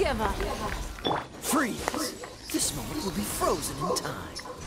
Shiver. Freeze! This moment will be frozen in time.